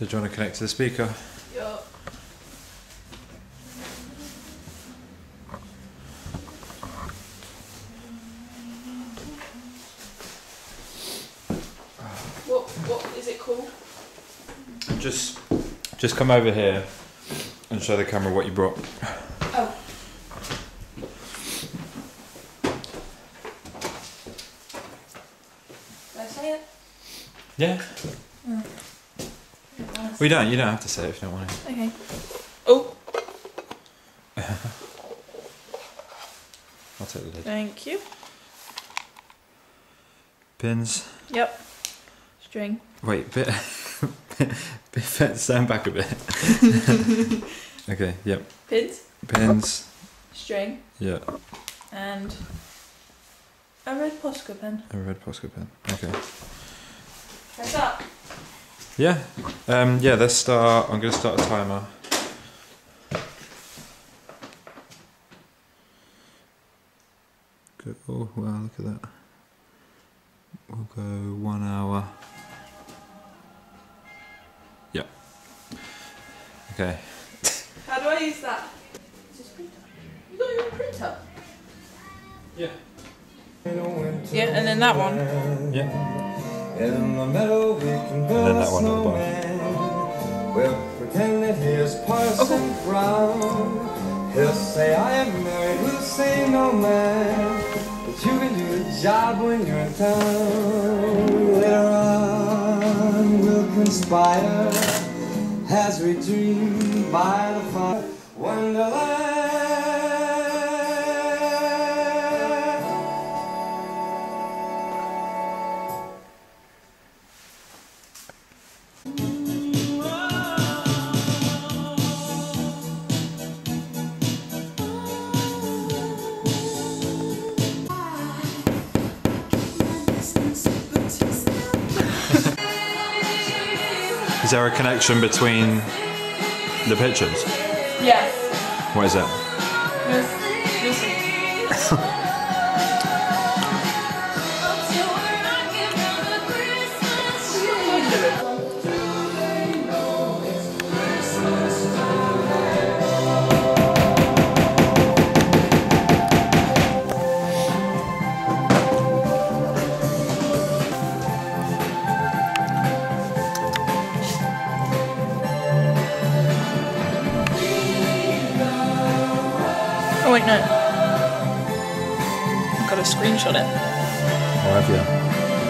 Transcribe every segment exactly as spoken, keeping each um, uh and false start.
do you want to connect to the speaker? Yup. What what is it called? Just, just come over here and show the camera what you brought. Oh. Did I say it? Yeah. Oh. We don't. You don't have to say it if you don't want to. Okay. Oh. I'll take the lid. Thank you. Pins. Yep. String. Wait, bit. bit, bit stand back a bit. Okay. Yep. Pins. Pins. String. Yeah. And a red Posca pen. A red Posca pen. Okay. Press up. Yeah. Um. Yeah. Let's start. I'm gonna start a timer. Good. Oh wow! Look at that. We'll go one hour. Yep. Okay. How do I use that? Just printer. You got your own printer? Yeah. Yeah, and then that one. Yeah. In the meadow we can build And then a that one at the bottom. snowman. We'll pretend that here's Parson Brown. He'll say I am married, we'll say no man. But you can do the job when you're in town. Later on we'll conspire as we dream by the fire. Wonderland. Is there a connection between the pictures? Yeah. What is that? This, this. Oh wait, no. I've got to screenshot it. Oh, have you?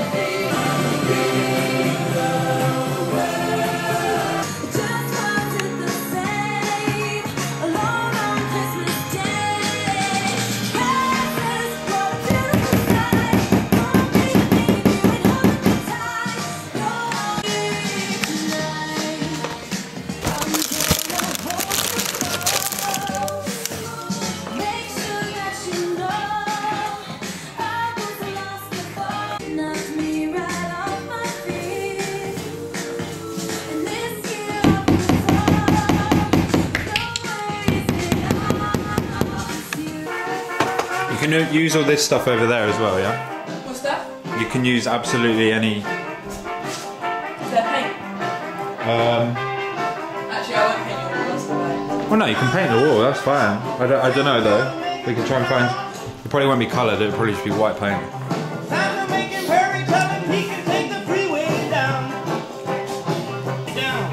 You can use all this stuff over there as well, yeah? What's that? You can use absolutely any... Is that paint? Um, Actually, I won't paint your walls today. well, no, you can paint the wall, that's fine. I don't, I don't know though. We can try and find... It probably won't be coloured, it'll probably just be white paint. Time to make him hurry, tell him he can take the freeway down. Down.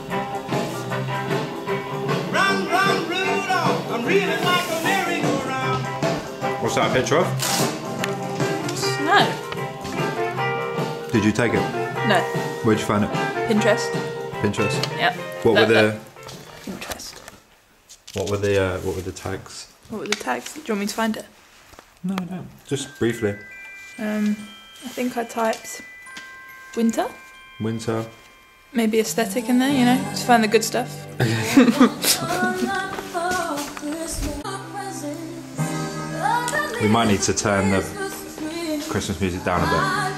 Run, run, Rudolph, I'm reeling like a merry-go-round. What's that a picture of? No. Did you take it? No. Where'd you find it? Pinterest. Pinterest? Yep. What Look, were the... look. Pinterest. What were the, uh, what were the tags? What were the tags? Do you want me to find it? No, I don't. Just briefly. Um, I think I typed winter. Winter. Maybe aesthetic in there, you know? Just find the good stuff. We might need to turn the Christmas music down a bit.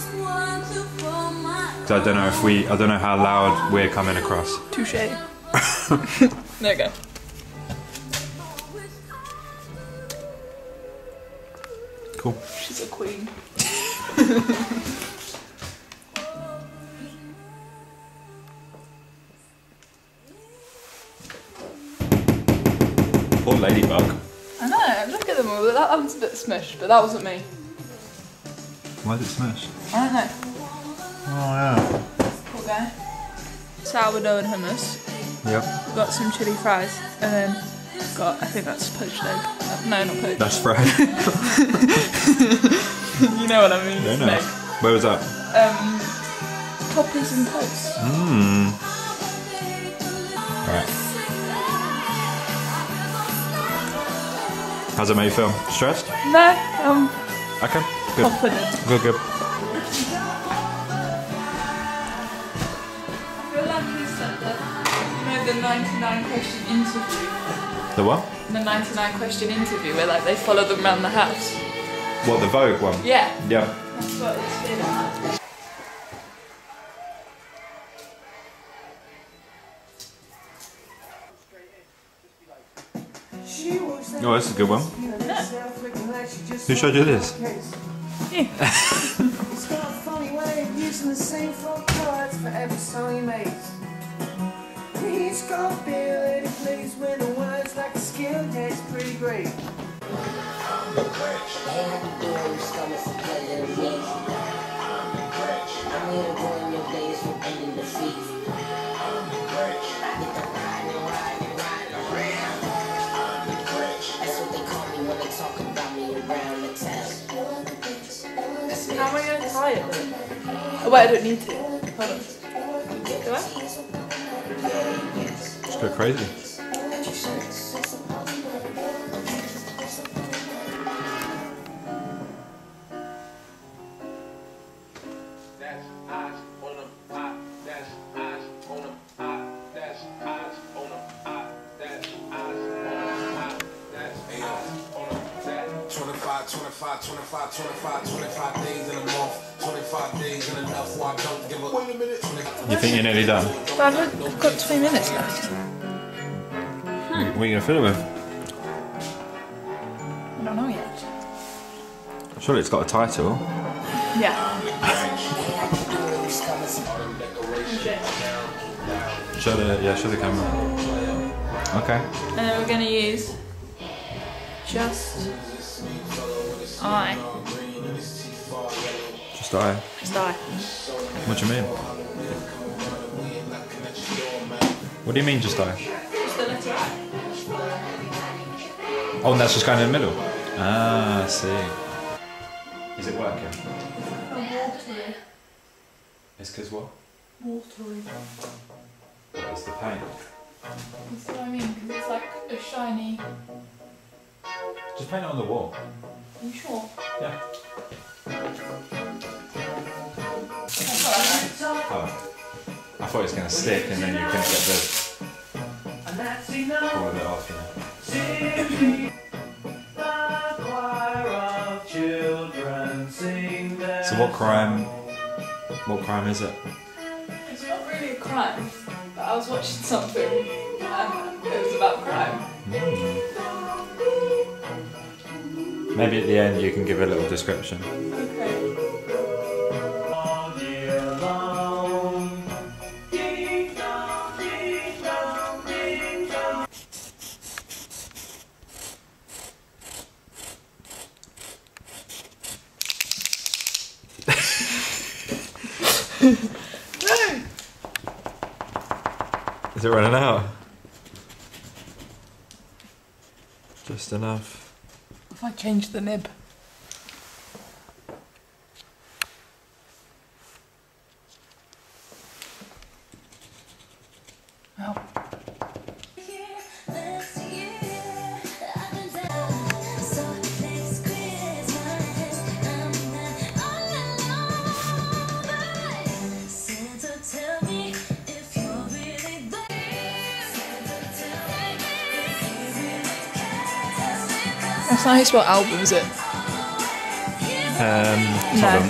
So I don't know if we, I don't know how loud we're coming across. Touche. There you go. Cool. She's a queen. Poor ladybug. I know, look at them all. That one's a bit smushed, but that wasn't me. Why is it smashed? I don't know. Oh yeah. Poor guy. Sourdough and hummus. Yep. Got some chili fries, and then got, I think that's poached egg. Uh, no, not poached. That's fried. You know what I mean. Very It's nice. an Where was that? egg. Um, toppers and toast. Mmm. Right. How's it made you feel? Stressed? No, um, Okay. Good. confident. Good, good. I feel like he said that, you know, the ninety-nine question interview. The what? The ninety-nine question interview where like they follow them around the house. What, the Vogue one? Yeah. Yeah. That's what it's feeling. Oh, this is a good one. Who showed you this? Yeah. He's got a funny way of using the same four chords for every song he makes. He's got a feel that he plays with the words like a skill, yeah, it's pretty great. How am I going to tie it then? Oh wait, I don't need to. Hold on. Do I? Just go crazy. twenty-five, twenty-five, twenty-five, twenty-five, twenty-five days in a month, twenty-five days in enough where I don't give a wait a minute. You think you're nearly done? But I've I've got three minutes left. What are you going to fill it with? I don't know yet. Surely it's got a title. Yeah. Show the, yeah, show the camera. Okay. And then we're going to use just I. Just I. Just I. What do you mean? What do you mean just I? Just the letter I. Oh, and that's just going in the middle? Ah, I see. Is it working? Watery. It's because what? Watery. What is the paint? You see what I mean? Because it's like a shiny. Just paint it on the wall. Are you sure? Yeah. Oh. I thought it was going to stick and then you couldn't get the all of it off, you know. So what crime, what crime is it? It's not really a crime, but I was watching something and it was about crime. Mm. Maybe at the end you can give a little description. Okay. No! Is it running out? Just enough. If I change the nib. Oh. That's not how you spell album, is it? Um, No. Tottenham.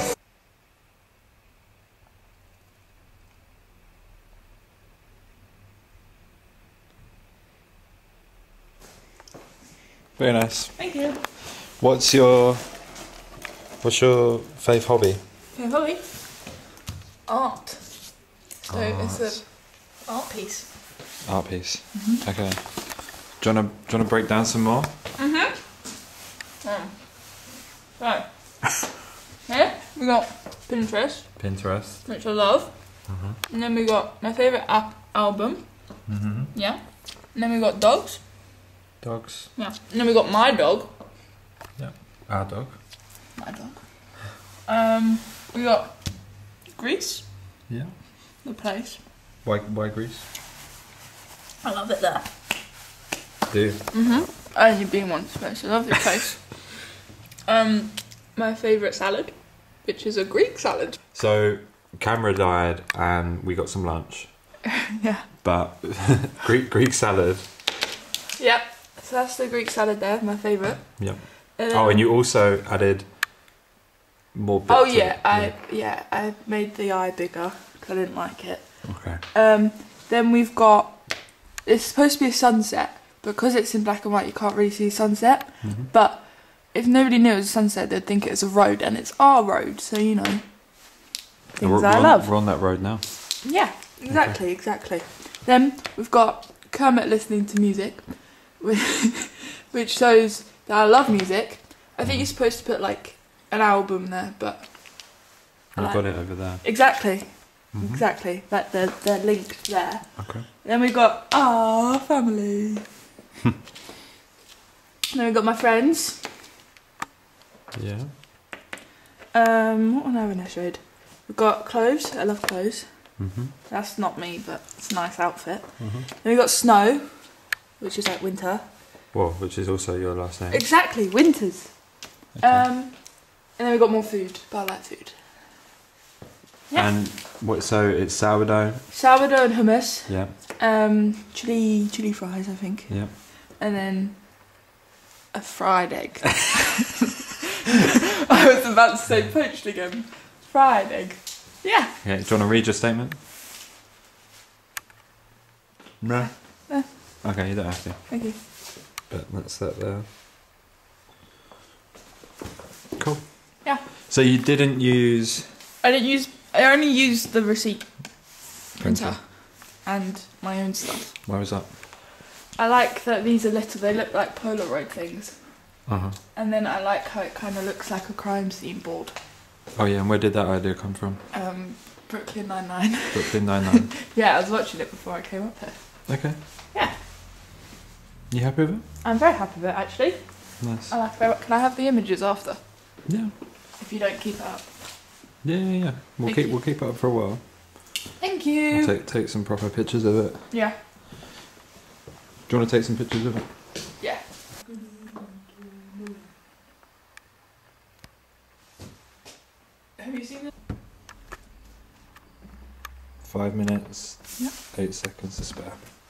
Very nice. Thank you. What's your What's your fave hobby? Okay, hobby. Art. So it's a art piece. Art piece. Okay. Do you want to, do you want to break down some more? Mm-hmm. Um, so, here we got Pinterest, Pinterest. which I love. Mm-hmm. And then we got my favourite app album. Mm-hmm. Yeah. And then we got dogs. Dogs. Yeah. And then we got my dog. Yeah. Our dog. My dog. Um, we got Greece, Yeah. the place. Why, why Greece? I love it there. Do you? Mm-hmm. I only been once, but it's a lovely place. um, my favourite salad, which is a Greek salad. So, camera died and we got some lunch. Yeah. But Greek Greek salad. Yep. So that's the Greek salad there, my favourite. Yep. Um, Oh, and you also added more bits. Oh to yeah, it. I yeah I made the eye bigger because I didn't like it. Okay. Um, then we've got it's supposed to be a sunset because it's in black and white. You can't really see sunset, Mm-hmm. but if nobody knew it was a sunset, they'd think it was a road, and it's our road. So you know, things we're, I we're on, love. We're on that road now. Yeah, exactly, exactly. Then we've got Kermit listening to music, which shows that I love music. I think you're supposed to put like an album there, but I I've like- got it over there. exactly, Mhm. exactly. Like they're they're linked there. Okay. Then we've got our family. Then we've got my friends. Yeah. Um, what one haven't I showed? We've got clothes. I love clothes. Mm-hmm. That's not me, but it's a nice outfit. Mm-hmm. Then we've got snow, which is like winter. Well, which is also your last name. Exactly, winters. Okay. Um, and then we've got more food, but I like food. Yeah. And what? So it's sourdough. Sourdough and hummus. Yeah. Um, chili chili fries, I think. Yeah. And then a fried egg. I was about to say poached again. Fried egg. Yeah. Okay. Do you want to read your statement? No. No. Okay, you don't have to. Thank you. But that's that there. Cool. Yeah. So you didn't use I didn't use. I only used the receipt printer. printer and my own stuff. Why was that? I like that these are little. They look like Polaroid things. Uh huh. And then I like how it kind of looks like a crime scene board. Oh yeah, and where did that idea come from? Um, Brooklyn Nine-Nine. Brooklyn Nine-Nine. Yeah, I was watching it before I came up here. Okay. Yeah. You happy with it? I'm very happy with it, actually. Nice. I like it very much. Can I have the images after? Yeah. If you don't keep it up. Yeah, yeah, yeah. We'll Thank keep you. we'll keep it up for a while. Thank you. I'll take take some proper pictures of it. Yeah. Do you want to take some pictures of it? Yeah. Have you seen it? Five minutes. Yeah. Eight seconds to spare.